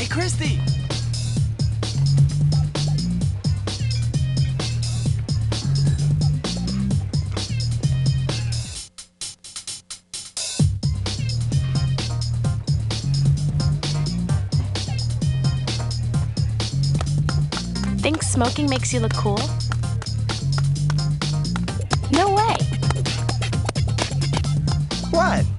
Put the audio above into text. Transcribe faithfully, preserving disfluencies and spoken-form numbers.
Christy! Think smoking makes you look cool? No way. What?